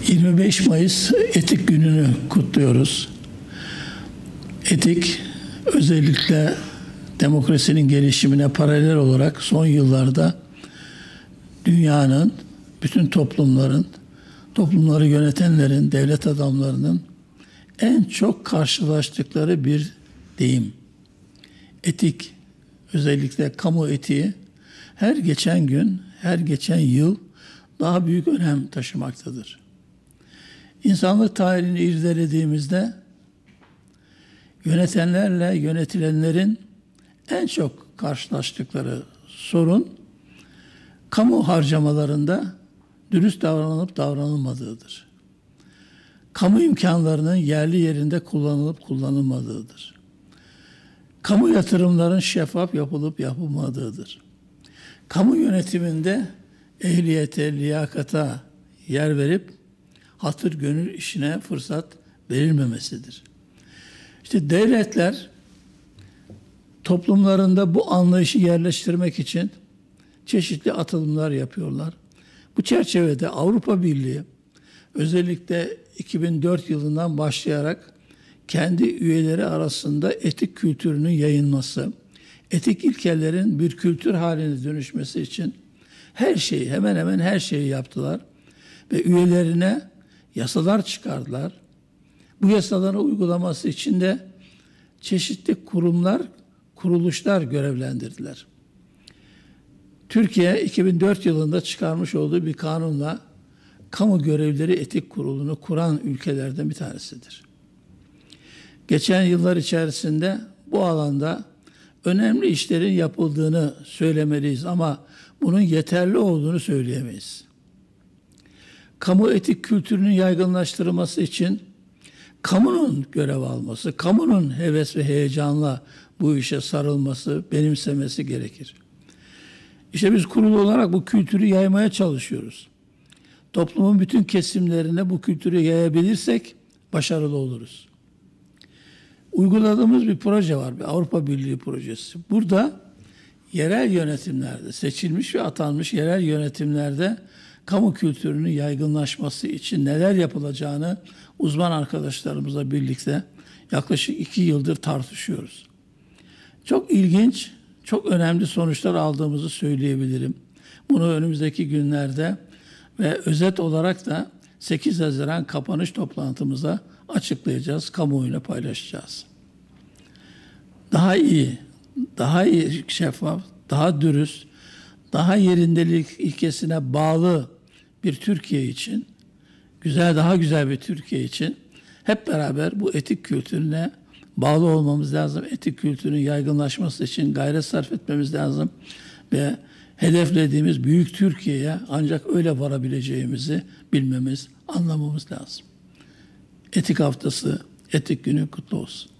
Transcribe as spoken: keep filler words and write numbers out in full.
yirmi beş Mayıs Etik Günü'nü kutluyoruz. Etik, özellikle demokrasinin gelişimine paralel olarak son yıllarda dünyanın, bütün toplumların, toplumları yönetenlerin, devlet adamlarının en çok karşılaştıkları bir deyim. Etik, özellikle kamu etiği her geçen gün, her geçen yıl daha büyük önem taşımaktadır. İnsanlık tarihini irdelediğimizde yönetenlerle yönetilenlerin en çok karşılaştıkları sorun kamu harcamalarında dürüst davranılıp davranılmadığıdır. Kamu imkanlarının yerli yerinde kullanılıp kullanılmadığıdır. Kamu yatırımların şeffaf yapılıp yapılmadığıdır. Kamu yönetiminde ehliyete, liyakata yer verip hatır gönül işine fırsat verilmemesidir. İşte devletler toplumlarında bu anlayışı yerleştirmek için çeşitli atılımlar yapıyorlar. Bu çerçevede Avrupa Birliği özellikle iki bin dört yılından başlayarak kendi üyeleri arasında etik kültürünün yayılması, etik ilkelerin bir kültür haline dönüşmesi için her şeyi, hemen hemen her şeyi yaptılar ve üyelerine yasalar çıkardılar. Bu yasaların uygulaması için de çeşitli kurumlar, kuruluşlar görevlendirdiler. Türkiye iki bin dört yılında çıkarmış olduğu bir kanunla Kamu Görevlileri Etik Kurulu'nu kuran ülkelerden bir tanesidir. Geçen yıllar içerisinde bu alanda önemli işlerin yapıldığını söylemeliyiz ama bunun yeterli olduğunu söyleyemeyiz. Kamu etik kültürünün yaygınlaştırılması için kamunun görev alması, kamunun heves ve heyecanla bu işe sarılması, benimsemesi gerekir. İşte biz kurul olarak bu kültürü yaymaya çalışıyoruz. Toplumun bütün kesimlerine bu kültürü yayabilirsek başarılı oluruz. Uyguladığımız bir proje var, bir Avrupa Birliği projesi. Burada yerel yönetimlerde, seçilmiş ve atanmış yerel yönetimlerde kamu kültürünün yaygınlaşması için neler yapılacağını uzman arkadaşlarımızla birlikte yaklaşık iki yıldır tartışıyoruz. Çok ilginç, çok önemli sonuçlar aldığımızı söyleyebilirim. Bunu önümüzdeki günlerde ve özet olarak da sekiz Haziran kapanış toplantımıza açıklayacağız, kamuoyuna paylaşacağız. Daha iyi, daha iyi şeffaf, daha dürüst, daha yerindelik ilkesine bağlı bir Türkiye için, güzel, daha güzel bir Türkiye için hep beraber bu etik kültürüne bağlı olmamız lazım. Etik kültürün yaygınlaşması için gayret sarf etmemiz lazım ve hedeflediğimiz büyük Türkiye'ye ancak öyle varabileceğimizi bilmemiz, anlamamız lazım. Etik Haftası, Etik Günü kutlu olsun.